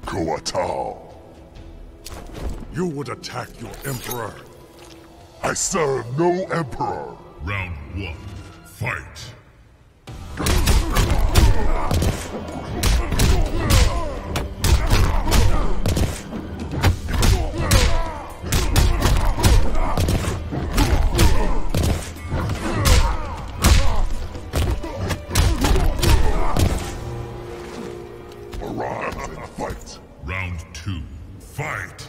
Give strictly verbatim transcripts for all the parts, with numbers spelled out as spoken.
Kotal. You would attack your Emperor. I serve no Emperor. Round one, fight. Arise and fight. Round two, fight.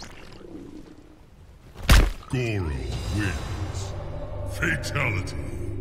Goro wins. Fatality.